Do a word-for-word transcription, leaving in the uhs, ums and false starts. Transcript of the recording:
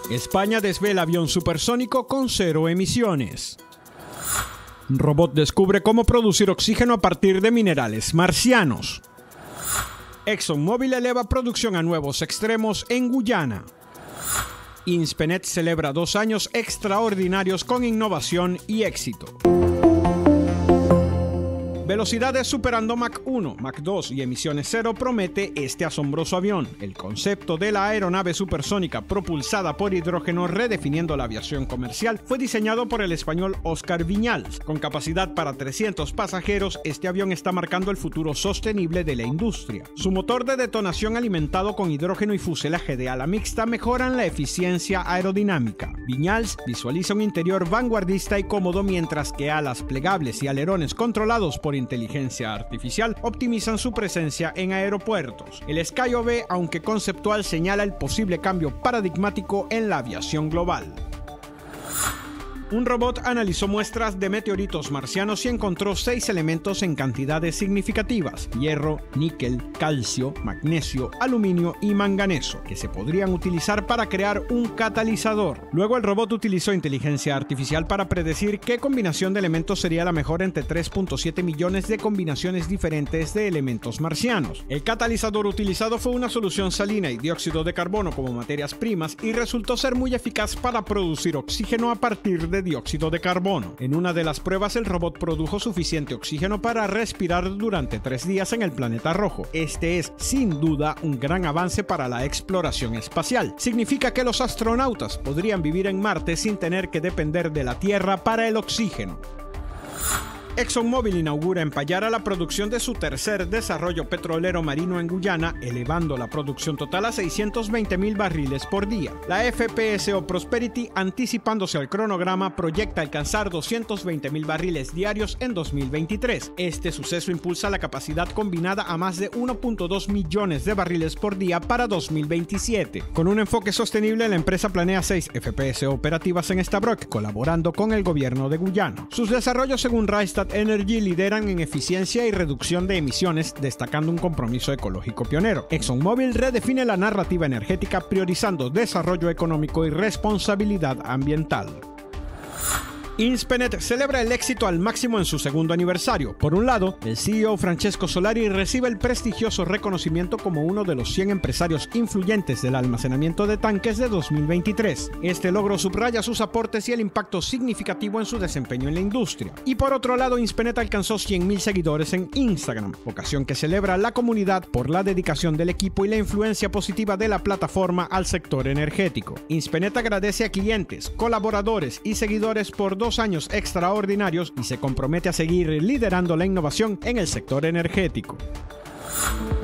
España desvela avión supersónico con cero emisiones. Robot descubre cómo producir oxígeno a partir de minerales marcianos. ExxonMobil eleva producción a nuevos extremos en Guyana. Inspenet celebra dos años extraordinarios con innovación y éxito. Velocidades superando Mach uno, Mach dos y emisiones cero promete este asombroso avión. El concepto de la aeronave supersónica propulsada por hidrógeno redefiniendo la aviación comercial fue diseñado por el español Óscar Viñals. Con capacidad para trescientos pasajeros, este avión está marcando el futuro sostenible de la industria. Su motor de detonación alimentado con hidrógeno y fuselaje de ala mixta mejoran la eficiencia aerodinámica. Viñals visualiza un interior vanguardista y cómodo, mientras que alas plegables y alerones controlados por inteligencia artificial optimizan su presencia en aeropuertos. El SkyOV, aunque conceptual, señala el posible cambio paradigmático en la aviación global. Un robot analizó muestras de meteoritos marcianos y encontró seis elementos en cantidades significativas: hierro, níquel, calcio, magnesio, aluminio y manganeso, que se podrían utilizar para crear un catalizador. Luego el robot utilizó inteligencia artificial para predecir qué combinación de elementos sería la mejor entre tres punto siete millones de combinaciones diferentes de elementos marcianos. El catalizador utilizado fue una solución salina y dióxido de carbono como materias primas y resultó ser muy eficaz para producir oxígeno a partir de dióxido de carbono. En una de las pruebas, el robot produjo suficiente oxígeno para respirar durante tres días en el planeta rojo. Este es, sin duda, un gran avance para la exploración espacial. Significa que los astronautas podrían vivir en Marte sin tener que depender de la Tierra para el oxígeno. ExxonMobil inaugura en Payara la producción de su tercer desarrollo petrolero marino en Guyana, elevando la producción total a seiscientos veinte mil barriles por día. La F P S O Prosperity, anticipándose al cronograma, proyecta alcanzar doscientos veinte mil barriles diarios en dos mil veintitrés. Este suceso impulsa la capacidad combinada a más de uno punto dos millones de barriles por día para dos mil veintisiete. Con un enfoque sostenible, la empresa planea seis F P S O operativas en Stabroek, colaborando con el gobierno de Guyana. Sus desarrollos, según Rystad Energy, lideran en eficiencia y reducción de emisiones, destacando un compromiso ecológico pionero. ExxonMobil redefine la narrativa energética, priorizando desarrollo económico y responsabilidad ambiental. Inspenet celebra el éxito al máximo en su segundo aniversario. Por un lado, el C E O Francesco Solari recibe el prestigioso reconocimiento como uno de los cien empresarios influyentes del almacenamiento de tanques de dos mil veintitrés. Este logro subraya sus aportes y el impacto significativo en su desempeño en la industria. Y por otro lado, Inspenet alcanzó cien mil seguidores en Instagram, ocasión que celebra la comunidad por la dedicación del equipo y la influencia positiva de la plataforma al sector energético. Inspenet agradece a clientes, colaboradores y seguidores por dos años extraordinarios y se compromete a seguir liderando la innovación en el sector energético.